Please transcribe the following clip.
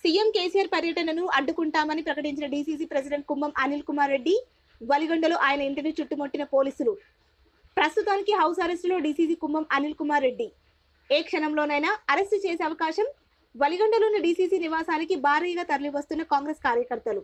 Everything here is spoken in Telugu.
సీఎం కేసీఆర్ పర్యటనను అడ్డుకుంటామని ప్రకటించిన డీసీసీ ప్రెసిడెంట్ కుమ్మం అనిల్ కుమార్ రెడ్డి వలిగొండలో ఆయన ఇంటిని చుట్టుముట్టిన పోలీసులు. ప్రస్తుతానికి హౌస్ అరెస్టులో డీసీసీ కుమ్మం అనిల్ కుమార్ రెడ్డి. ఏ క్షణంలోనైనా అరెస్టు చేసే అవకాశం. వలిగొండలోని డీసీసీ నివాసానికి భారీగా తరలివస్తున్న కాంగ్రెస్ కార్యకర్తలు.